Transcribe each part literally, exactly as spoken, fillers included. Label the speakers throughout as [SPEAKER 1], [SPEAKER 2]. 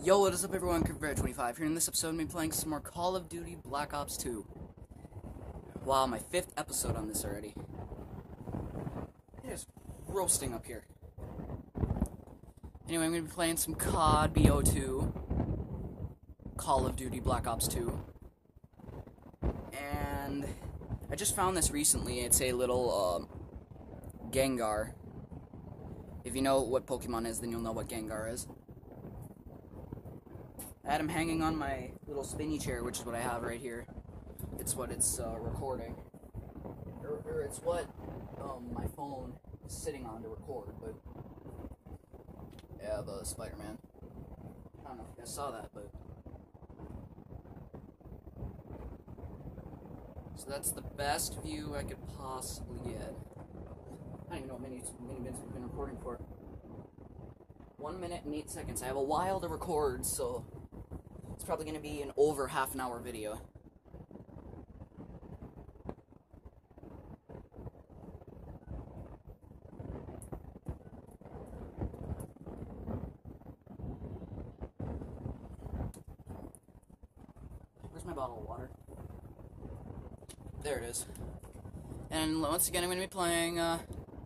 [SPEAKER 1] Yo, what is up everyone, Bear twenty-five here. In this episode, I'm going to be playing some more Call of Duty Black Ops two. Wow, my fifth episode on this already. It is roasting up here. Anyway, I'm going to be playing some C O D B O two. Call of Duty Black Ops two. And I just found this recently. It's a little, uh, Gengar. If you know what Pokemon is, then you'll know what Gengar is. I had him hanging on my little spinny chair, which is what I have right here. It's what it's uh, recording. Or, or it's what um, my phone is sitting on to record, but... Yeah, the Spider-Man. I don't know if you guys saw that, but... So that's the best view I could possibly get. I don't even know what many, many minutes we've been recording for. One minute and eight seconds. I have a while to record, so... It's probably going to be an over half an hour video. Where's my bottle of water? There it is. And once again, I'm going to be playing uh,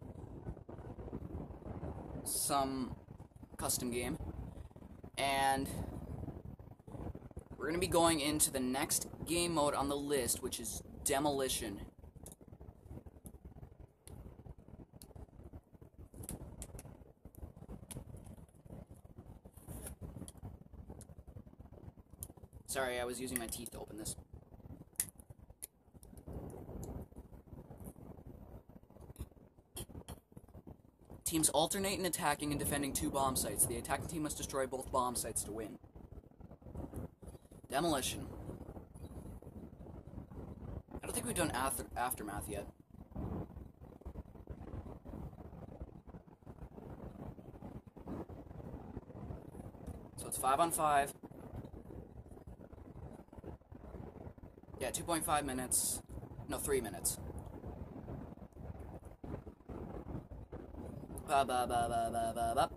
[SPEAKER 1] some custom game. And... we're going to be going into the next game mode on the list, which is Demolition. Sorry, I was using my teeth to open this. Teams alternate in attacking and defending two bomb sites. The attacking team must destroy both bomb sites to win. Demolition. I don't think we've done after Aftermath yet. So it's five on five. Yeah, two point five minutes. No, three minutes. Ba ba ba ba ba ba ba.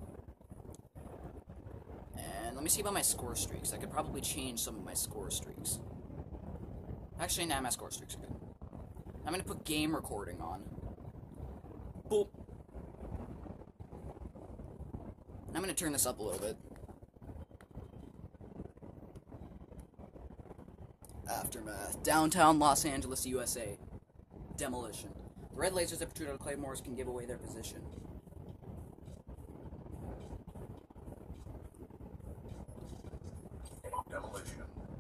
[SPEAKER 1] Let me see about my score streaks. I could probably change some of my score streaks. Actually, nah, my score streaks are good. I'm gonna put game recording on. Boop. I'm gonna turn this up a little bit. Aftermath. Downtown Los Angeles, U S A. Demolition. The red lasers that protrude out of claymores can give away their position.
[SPEAKER 2] Demolition.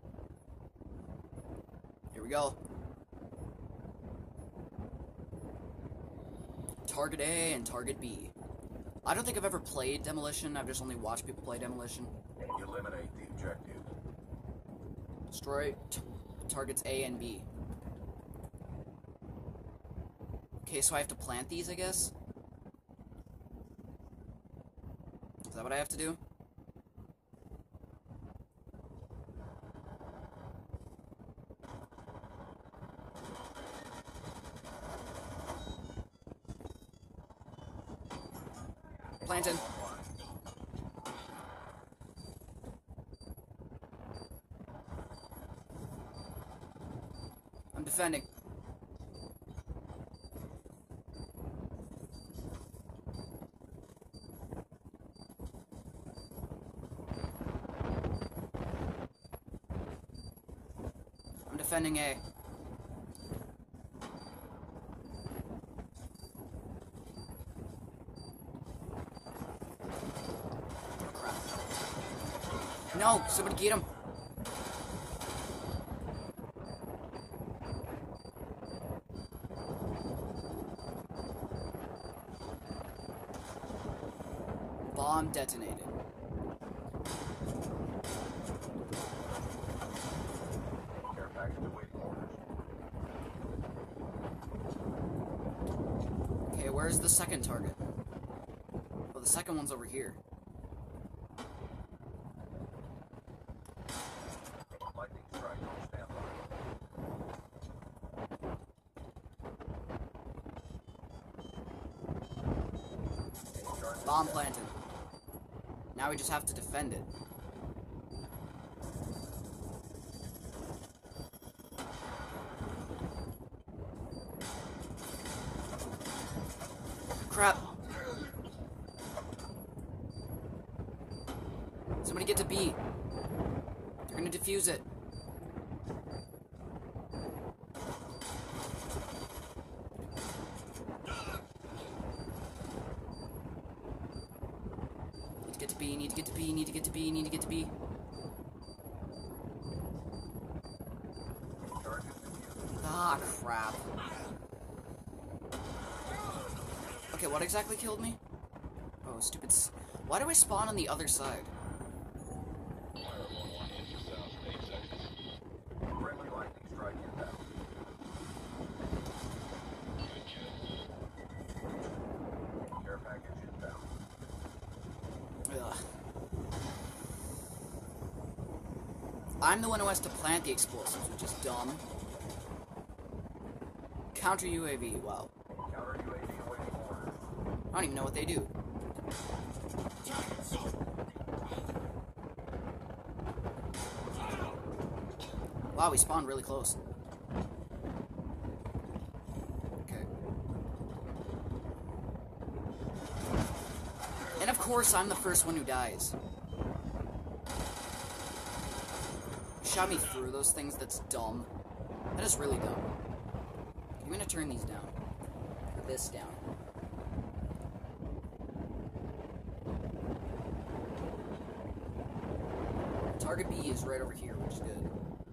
[SPEAKER 1] Here we go. Target A and Target B. I don't think I've ever played Demolition. I've just only watched people play Demolition.
[SPEAKER 2] Eliminate the objective.
[SPEAKER 1] Destroy t targets A and B. Okay, so I have to plant these, I guess? Is that what I have to do? Planted. I'm defending. I'm defending A. No! Somebody get him! Bomb detonated.
[SPEAKER 2] Care package awaiting orders.
[SPEAKER 1] Okay, where's the second target? Well, the second one's over here.
[SPEAKER 2] Lightning strike on standby.
[SPEAKER 1] Bomb planted. Now we just have to defend it. Crap. Somebody get to B. They're gonna defuse it. Need to get to B, need to get to B, need to get to B, need to get to B. Ah, crap. Okay, what exactly killed me? Oh, stupid s- Why do I spawn on the other side?
[SPEAKER 2] Friendly lightning strike inbound. Care package inbound.
[SPEAKER 1] Ugh. I'm the one who has to plant the explosives, which is dumb. Counter U A V, wow.
[SPEAKER 2] Counter U A V awaiting orders.
[SPEAKER 1] I don't even know what they do. Wow, we spawned really close. Okay. And of course, I'm the first one who dies. Shot me through those things, that's dumb. That is really dumb. I'm gonna turn these down. Or this down. Target B is right over here, which is good.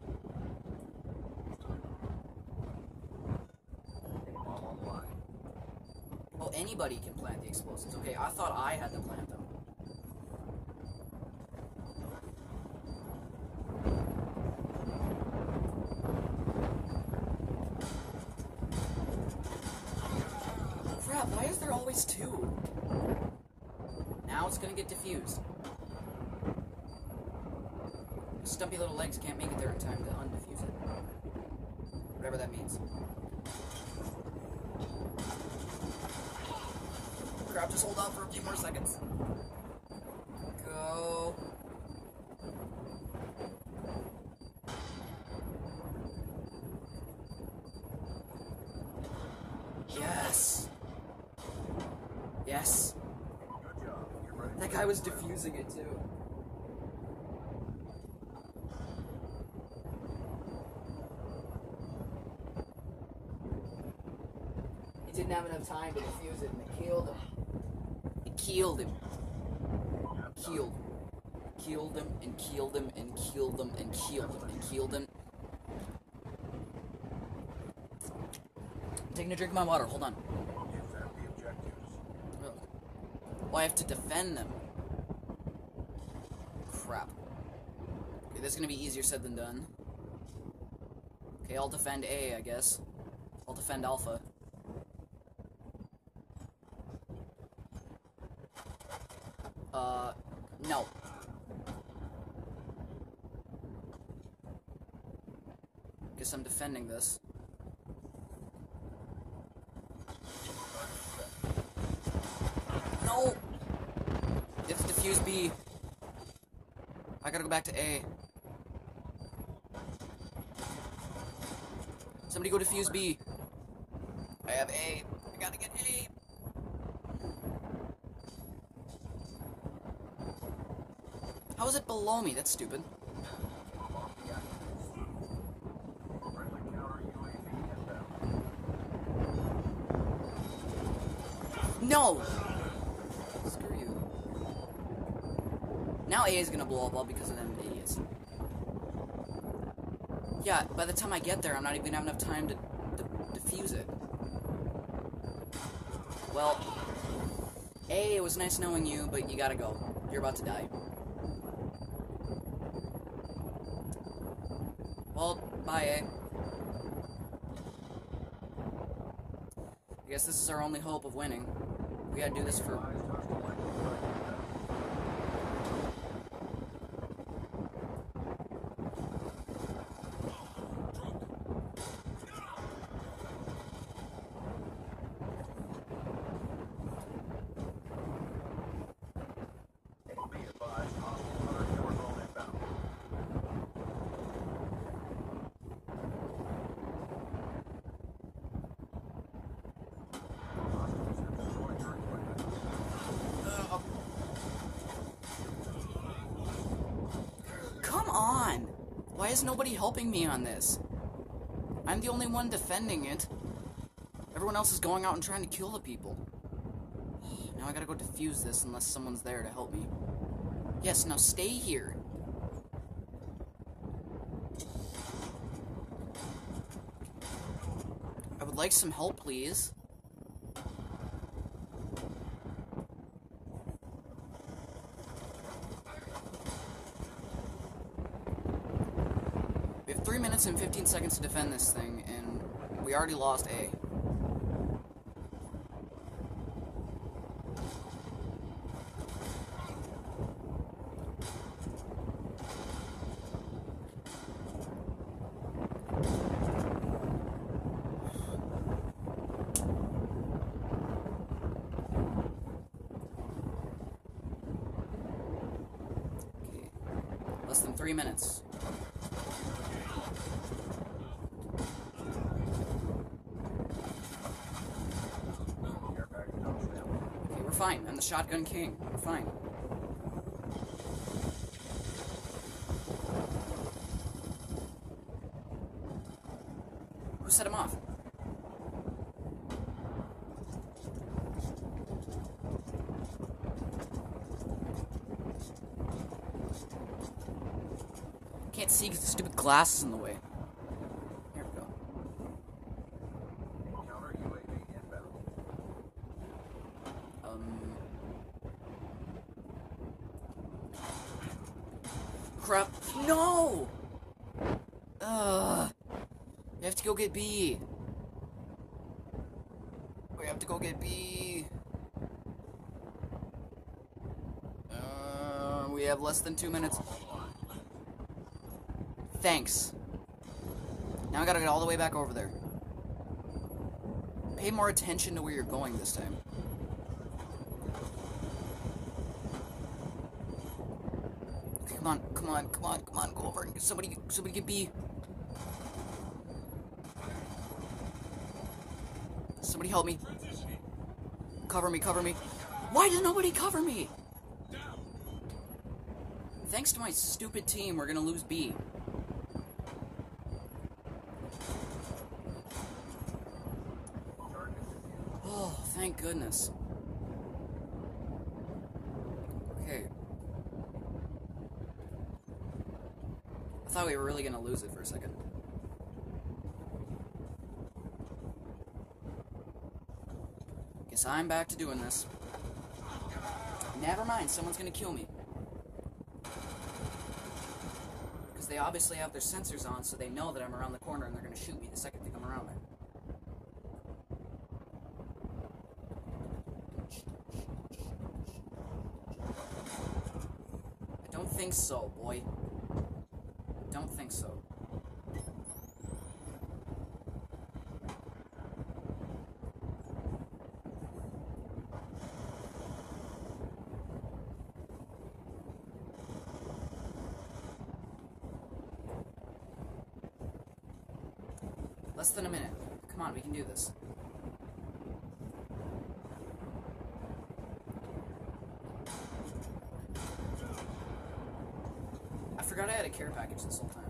[SPEAKER 2] Bomb online.
[SPEAKER 1] Well, anybody can plant the explosives. Okay, I thought I had to plant them. Crap, why is there always two? Now it's gonna get diffused. Stumpy little legs can't make it there in time to undefuse it. Whatever that means. Crap, just hold on for a few more seconds. Go. Yes. Yes.
[SPEAKER 2] Good job. Get ready.
[SPEAKER 1] That guy was diffusing it too. He didn't have enough time to defuse it and it killed him. It killed him. Killed. Killed him and killed him and killed him and killed him and killed him. I'm taking a drink of my water, hold on.
[SPEAKER 2] Defend the objectives.
[SPEAKER 1] Oh. Well, I have to defend them. Crap. Okay, this is gonna be easier said than done. Okay, I'll defend A, I guess. I'll defend Alpha. Uh, no. Guess I'm defending this. No! You have to defuse B. I gotta go back to A. Somebody go defuse B. I have A. I gotta get A. How is it below me? That's stupid.
[SPEAKER 2] Friendly counter U A V inbound.
[SPEAKER 1] No! Screw you. Now A is gonna blow up all because of them idiots. Yeah, by the time I get there, I'm not even gonna have enough time to, to defuse it. Well, A, it was nice knowing you, but you gotta go. You're about to die. Well, bye, A. I guess this is our only hope of winning. We gotta do this for...
[SPEAKER 2] Eyes touch the lightning strike inbound. Be advised, hostile hunter killer drone inbound. Hostiles have destroyed your
[SPEAKER 1] is nobody helping me on this? I'm the only one defending it. Everyone else is going out and trying to kill the people. Now I gotta go defuse this unless someone's there to help me. Yes, now stay here. I would like some help, please. We have three minutes and fifteen seconds to defend this thing, and we already lost A. Less than three minutes. Okay, we're fine. I'm the shotgun king. We're fine. Who set him off? Can't see because the stupid glass is in the way. Here we go.
[SPEAKER 2] Counter U A V inbound.
[SPEAKER 1] Um. Crap. No! Ugh. We have to go get B. We have to go get B. Uh, we have less than two minutes. Thanks. Now I gotta get all the way back over there. Pay more attention to where you're going this time. Okay, come on, come on, come on, come on, go over and get somebody, somebody get B. Somebody help me. Cover me, cover me. Why does nobody cover me? Thanks to my stupid team, we're gonna lose B. Oh, thank goodness. Okay. I thought we were really gonna lose it for a second. Guess I'm back to doing this. Never mind, someone's gonna kill me. Because they obviously have their sensors on, so they know that I'm around the corner and they're gonna shoot me the second they come around there. I don't think so, boy. I don't think so. Less than a minute. Come on, we can do this. I forgot I had a care package this whole time.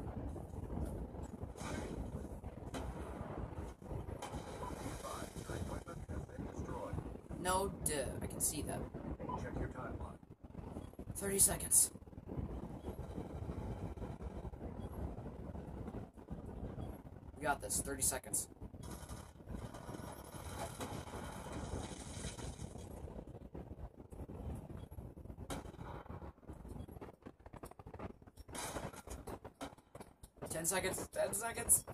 [SPEAKER 2] Your equipment has been destroyed.
[SPEAKER 1] No, duh. I can see that.
[SPEAKER 2] Check your timeline.
[SPEAKER 1] thirty seconds. We got this. thirty seconds. Ten seconds. Ten seconds.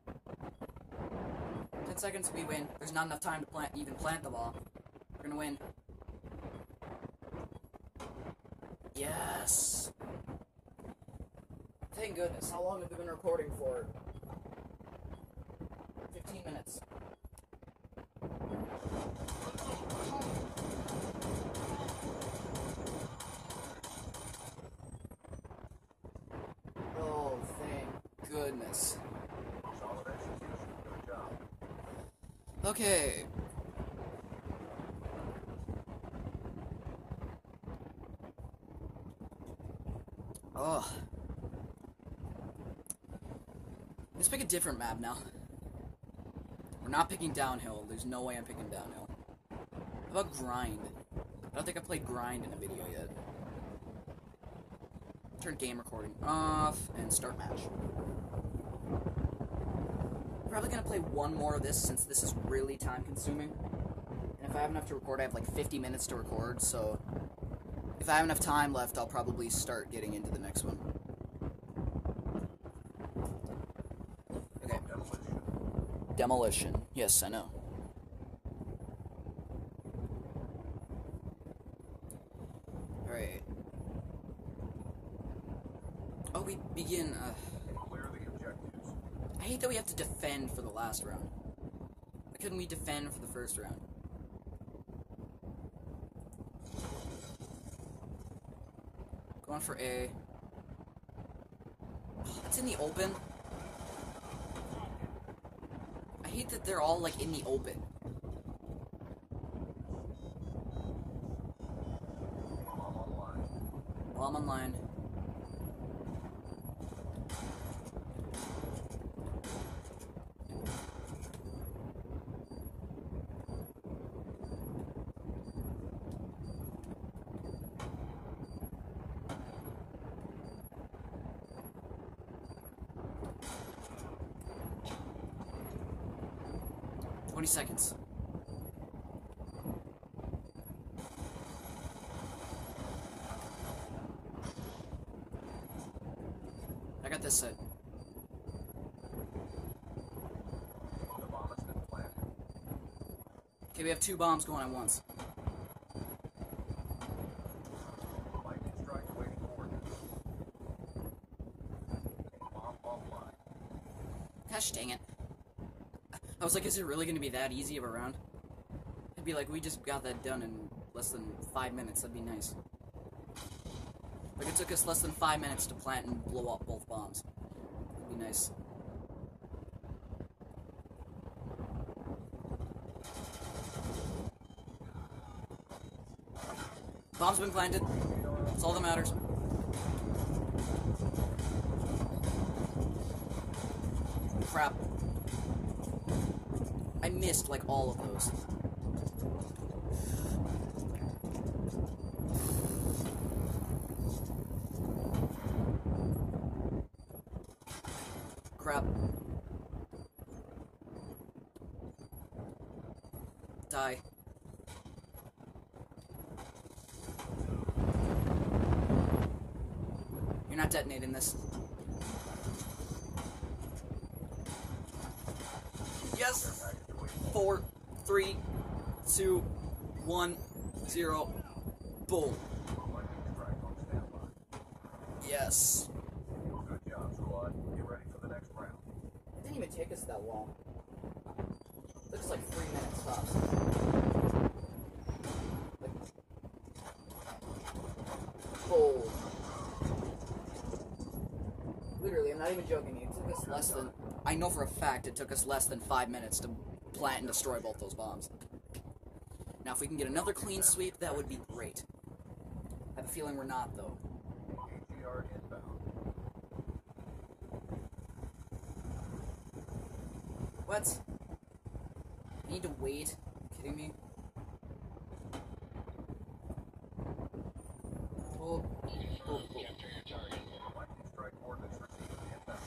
[SPEAKER 1] Ten seconds. We win. There's not enough time to plant, even plant the ball. We're gonna win. Yes. Thank goodness. How long have we been recording for? fifteen minutes. Oh, thank goodness.
[SPEAKER 2] Solid execution. Good job.
[SPEAKER 1] Okay. Ugh. Let's pick a different map now. We're not picking downhill. There's no way I'm picking downhill. How about grind? I don't think I played grind in a video yet. Turn game recording off and start match. Probably gonna play one more of this since this is really time consuming. And if I have enough to record, I have like fifty minutes to record, so if I have enough time left, I'll probably start getting into the next one. Okay. Demolition. Yes, I know. Alright. Oh, we begin, uh...
[SPEAKER 2] Clear the objectives.
[SPEAKER 1] I hate that we have to defend for the last round. Why couldn't we defend for the first round? Going for A. It's in the open. I hate that they're all, like, in the open.
[SPEAKER 2] Bomb online.
[SPEAKER 1] Bomb online. Twenty seconds. I got this set.
[SPEAKER 2] The bomb has been planted.
[SPEAKER 1] Okay, we have two bombs going at once.
[SPEAKER 2] Lightning strike waiting orders. Bomb offline.
[SPEAKER 1] Gosh dang it. I was like, is it really going to be that easy of a round? It'd be like, we just got that done in less than five minutes. That'd be nice. Like, it took us less than five minutes to plant and blow up both bombs. That'd be nice. Bomb's been planted. That's all that matters. Crap. I missed, like, all of those. Crap. Die. You're not detonating this. Yes! Four, three, two, one, zero, boom.
[SPEAKER 2] Lightning strike on standby.
[SPEAKER 1] Yes.
[SPEAKER 2] Good job, squad. Get ready for the next round.
[SPEAKER 1] It didn't even take us that long. Looks like three minutes tops. Boom. Literally, I'm not even joking. It took us less than... I know for a fact it took us less than five minutes to plant and destroy both those bombs. Now, if we can get another clean sweep, that would be great. I have a feeling we're not, though.
[SPEAKER 2] A G R inbound.
[SPEAKER 1] What? I need to wait? Are you kidding me? Oh, oh, oh.
[SPEAKER 2] Lightning strike orders received inbound.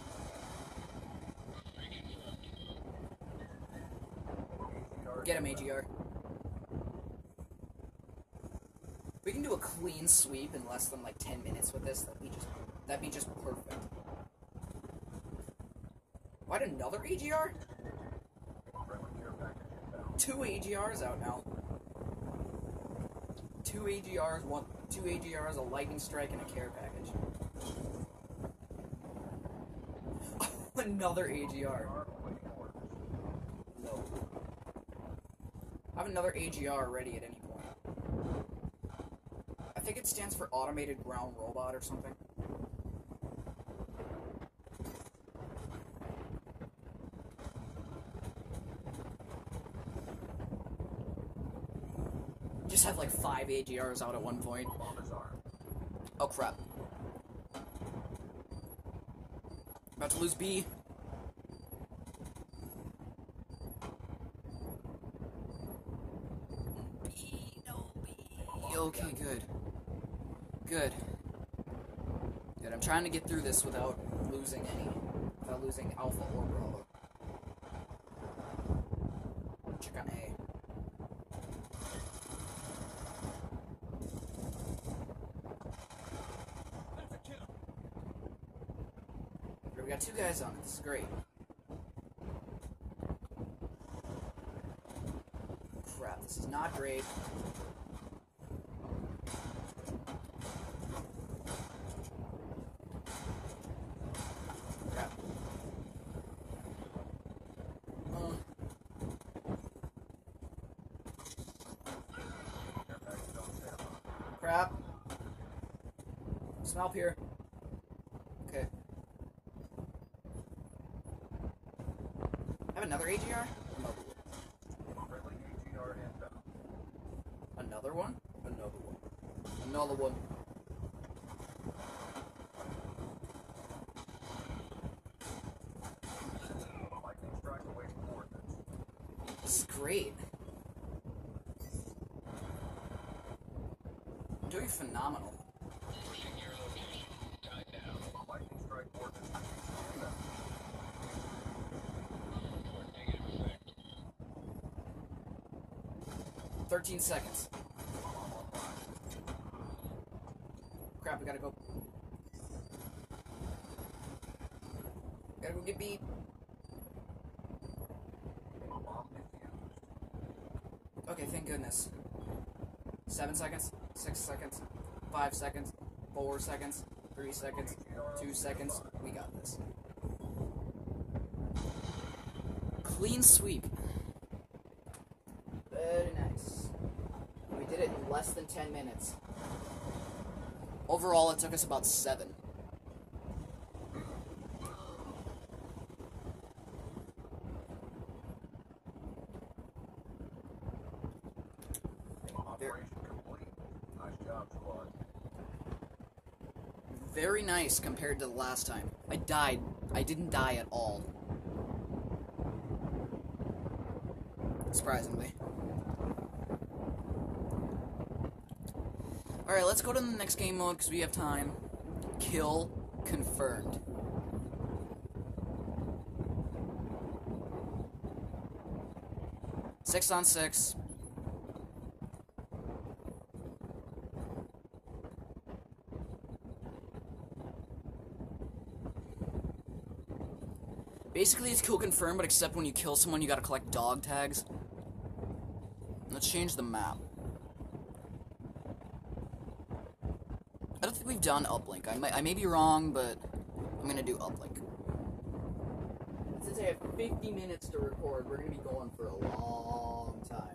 [SPEAKER 2] A G R
[SPEAKER 1] Get him, A G R. We can do a clean sweep in less than like ten minutes with this. That'd be just that'd be just perfect. Why'd another A G R?
[SPEAKER 2] Friendly care package inbound.
[SPEAKER 1] Two A G Rs out now. Two A G Rs, one two A G Rs, a lightning strike, and a care package. Another A G R.
[SPEAKER 2] Waiting orders.
[SPEAKER 1] No. I have another A G R ready at any point. I think it stands for Automated Ground Robot or something. Just have like five A G Rs out at one point.
[SPEAKER 2] Bomb is armed.
[SPEAKER 1] Oh crap. About to lose B. Okay, good. Good. Good. I'm trying to get through this without losing any. Without losing Alpha or Bravo. Check on A. We got two guys on it. This is great. Crap, this is not great. Crap. Uh. Crap. Smell up here. Okay. Have another A G R? Another one? Another one. Another one. This is great. I'm doing phenomenal. Thirteen seconds. Crap, we gotta go. Gotta go get beat. Okay, thank goodness. Seven seconds, six seconds, five seconds, four seconds, three seconds, two seconds. We got this. Clean sweep. Very nice. We did it in less than ten minutes. Overall, it took us about seven.
[SPEAKER 2] Operation complete. Nice job, squad.
[SPEAKER 1] Very nice compared to the last time. I died. I didn't die at all. Surprisingly. Alright, let's go to the next game mode because we have time. Kill confirmed. Six on six. Basically, it's kill confirmed, but except when you kill someone, you gotta collect dog tags. Let's change the map. I don't think we've done uplink. I may, I may be wrong, but I'm gonna do uplink. Since I have fifty minutes to record, we're gonna be going for a long time.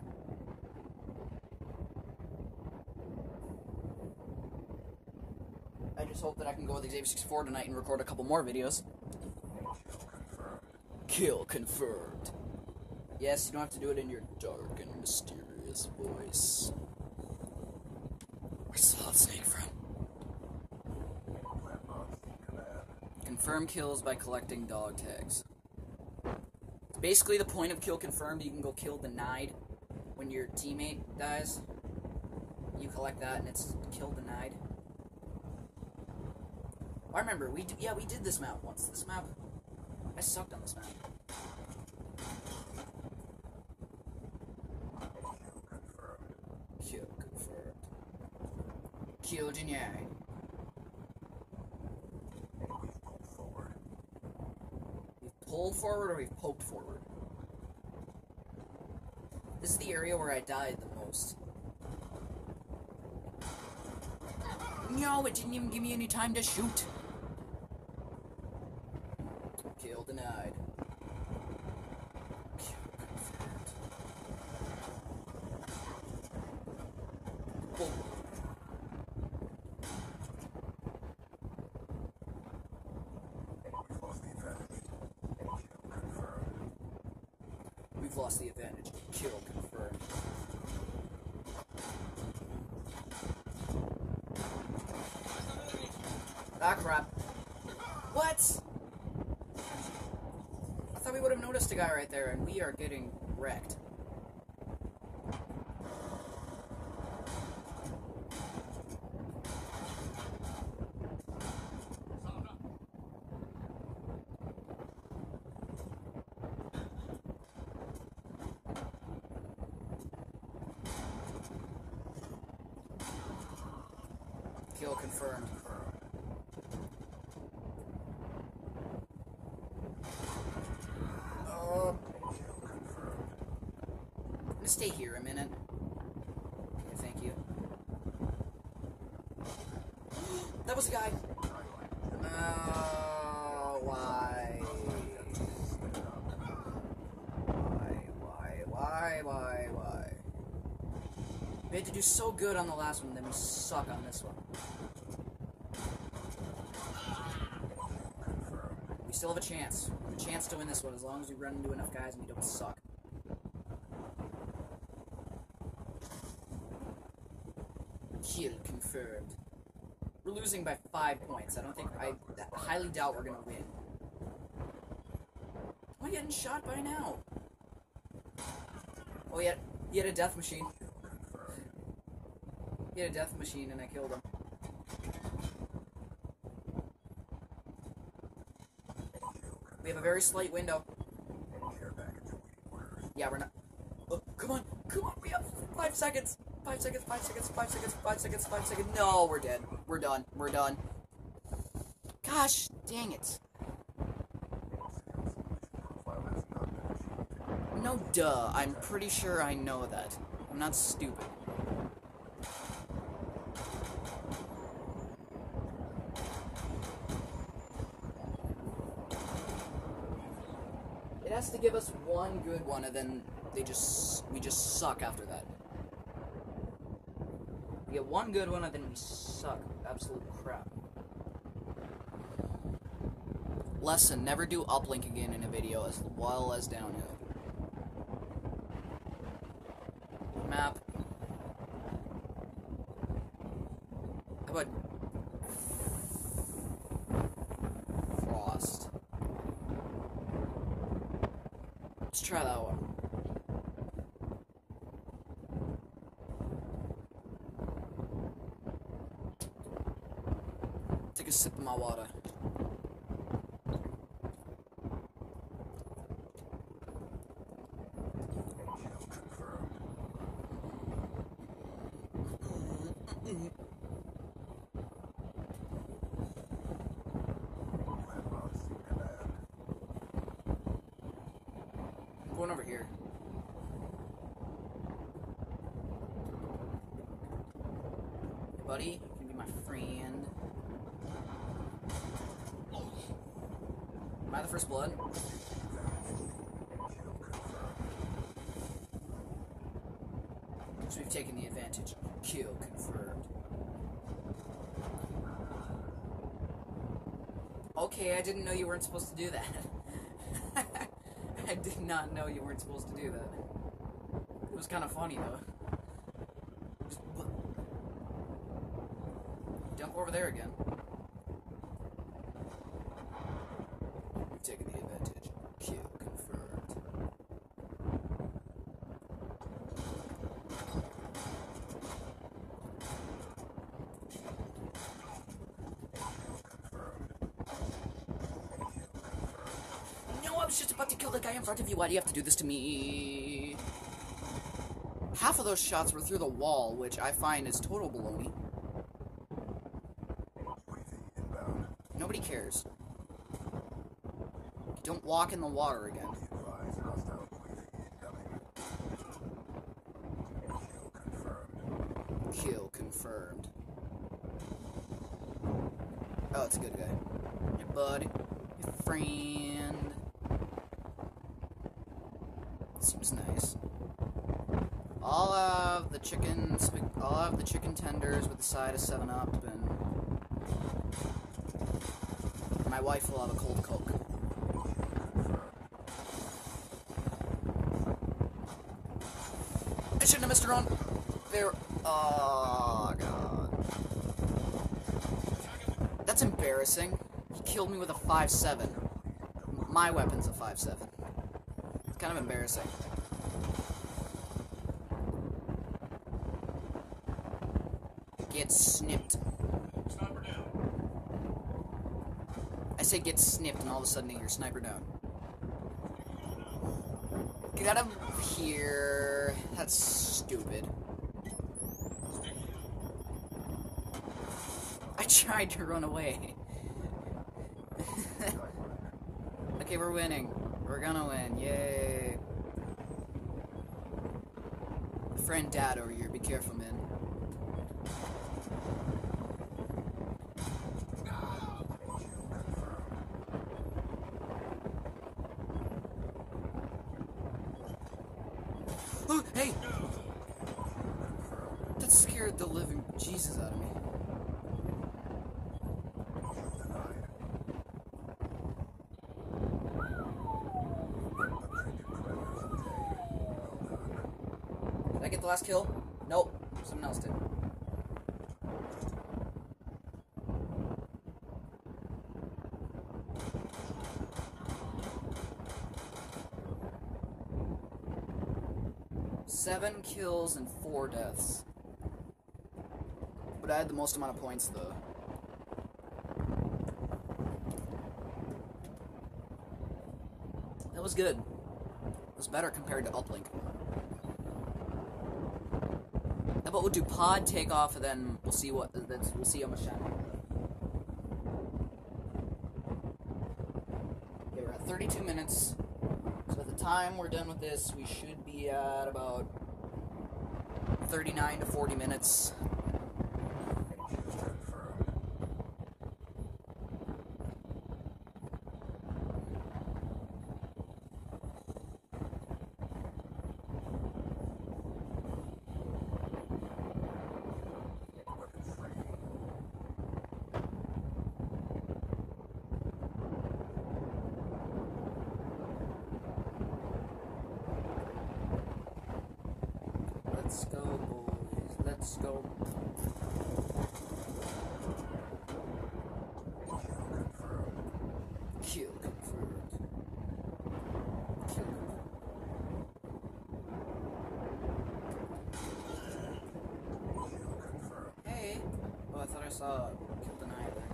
[SPEAKER 1] I just hope that I can go with Xavier sixty-four tonight and record a couple more videos. Kill confirmed. Yes, you don't have to do it in your dark and mysterious voice. Where's Solid Snake from? Confirm kills by collecting dog tags. Basically, the point of kill confirmed, you can go kill denied when your teammate dies. You collect that, and it's kill denied. I remember, we did, yeah, we did this map once. This map, I sucked on this map. Kill confirmed. Kill denied. We've pulled forward or we've poked forward? This is the area where I died the most. No, it didn't even give me any time to shoot. Kill denied. Kill confirmed. Whoa. We've lost the advantage. Kill confirmed. Ah, crap. What? I thought we would have noticed a guy right there, and we are getting wrecked. Kill confirmed. Oh. I'm gonna stay here a minute. Okay, thank you. That was a guy. Oh, why? Why, why, why, why, why? We had to do so good on the last one, then we suck on this one. We still have a chance. We have a chance to win this one as long as we run into enough guys and we don't suck. Kill confirmed. We're losing by five points. I don't think, I highly doubt we're gonna win. Am I getting shot by now? Oh, he had, he had a death machine. He had a death machine and I killed him. We have a very slight window. Yeah, we're not. Oh, come on, come on, we have five seconds. Five seconds, five seconds, five seconds, five seconds, five seconds. No, we're dead. We're done. We're done. Gosh, dang it. No, duh. I'm pretty sure I know that. I'm not stupid. It has to give us one good one, and then they just we just suck after that. We get one good one, and then we suck. Absolute crap. Lesson: never do uplink again in a video as well as downhill. Map. How about Frost? Let's try that one. Take a sip of my water. I'm going over here. Hey, buddy, you can be my friend. Am I the first blood? So we've taken the advantage. Kill confirmed. Okay, I didn't know you weren't supposed to do that. I did not know you weren't supposed to do that. It was kind of funny, though. Just jump over there again. We've taken the advantage. Kill confirmed. No, I was just about to kill the guy in front of you. Why do you have to do this to me? Half of those shots were through the wall, which I find is total baloney. Nobody cares. Don't walk in the water again. Kill confirmed. Oh, it's a good guy. Hey, buddy. Your friend. Seems nice. I'll have the chicken. I'll have the chicken tenders with a side of seven up, and my wife will have a cold Coke. I shouldn't have missed her on. There. Oh god. That's embarrassing. He killed me with a five seven. My weapon's a five seven. It's kind of embarrassing. Get snipped. I say get snipped, and all of a sudden you're sniper down. Get out of here. That's stupid. tried to run away. Okay, we're winning. We're gonna win. Yay. Friend Dad over here. Be careful, man. Oh, hey! That scared the living Jesus out of me. Did I get the last kill? Nope. Someone else did. Seven kills and four deaths. But I had the most amount of points, though. That was good. It was better compared to Uplink. How about we'll do pod takeoff, and then we'll see what that's we'll see how much time. Okay, we're at thirty-two minutes. So at the time we're done with this, we should be at about thirty-nine to forty minutes. Let's go, boys. Let's go. Kill confirmed. Kill confirmed. Hey. Oh, I thought I saw kill denied there.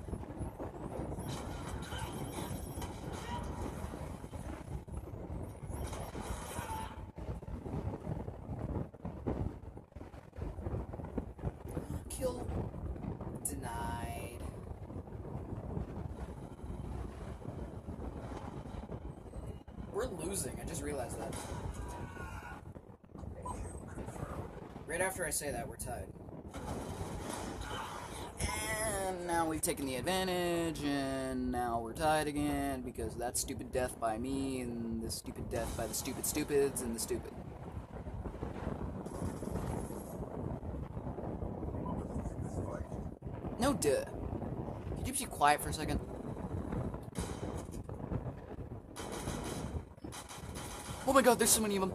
[SPEAKER 1] Kill denied. We're losing. I just realized that. Right after I say that, we're tied. And now we've taken the advantage, and now we're tied again because that stupid death by me, and the stupid death by the stupid stupids, and the stupid. No duh. Could you be quiet for a second? Oh my god, there's so many of them.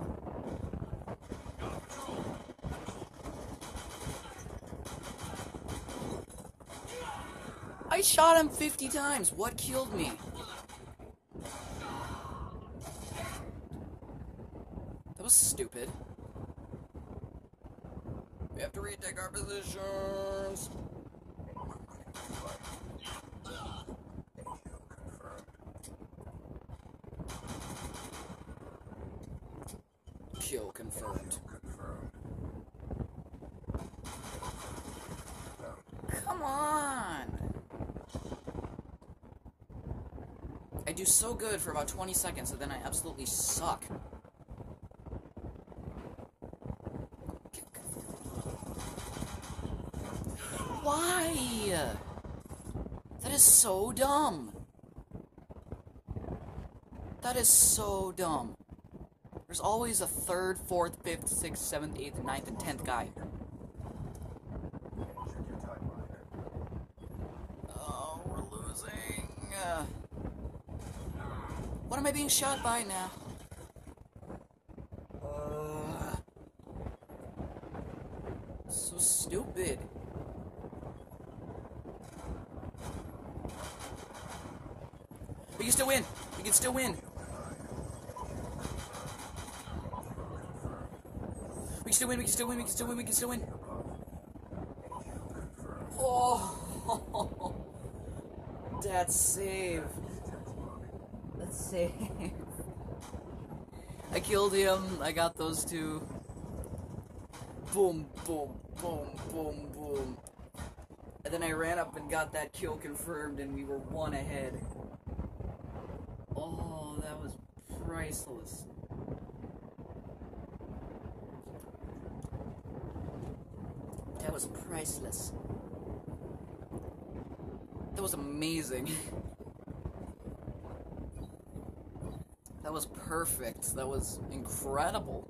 [SPEAKER 1] I shot him fifty times. What killed me? That was stupid. We have to retake our positions. Kill confirmed. Come on! I do so good for about twenty seconds, and then I absolutely suck. Why? That is so dumb. That is so dumb. There's always a third, fourth, fifth, sixth, seventh, eighth, ninth, and tenth guy. Oh, we're losing. Uh, what am I being shot by now? Uh, so stupid. We can still win. We can still win. We can still win, we can still win, we can still win, we can still win. Oh, that save. That save. I killed him, I got those two. Boom, boom, boom, boom, boom. And then I ran up and got that kill confirmed, and we were one ahead. Oh, that was priceless. That was priceless. That was amazing. That was perfect. That was incredible.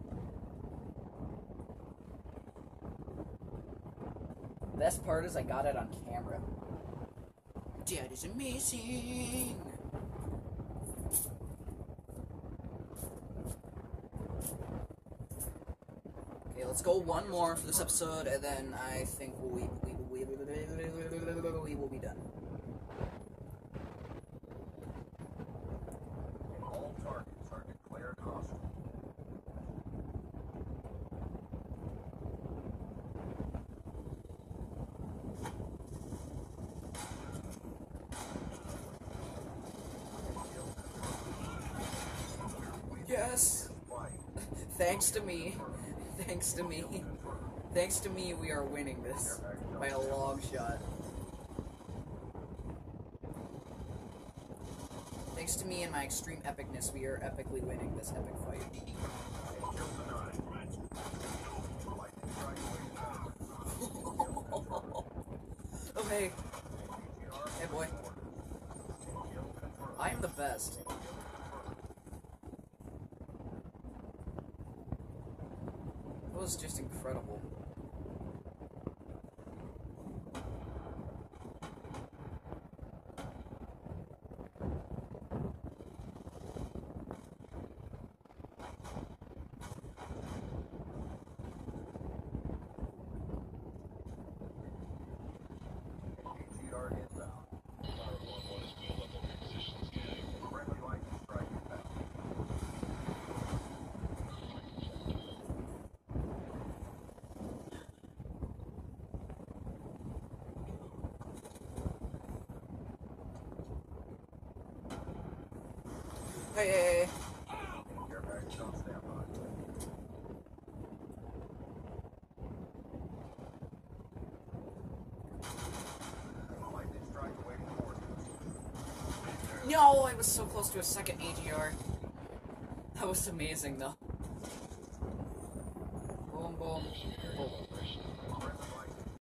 [SPEAKER 1] Best part is I got it on camera. That is amazing. Okay, let's go one more for this episode, and then I think we we we, we will be done.
[SPEAKER 2] All targets are declared hostile.
[SPEAKER 1] Yes. Thanks to me. Thanks to me. Thanks to me, we are winning this by a long shot. Thanks to me and my extreme epicness, we are epically winning this epic fight. Oh, hey. Hey, boy. I am the best. That was just incredible. Hey, hey, hey. No, I was so close to a second A G R. That was amazing, though. Boom, boom, boom.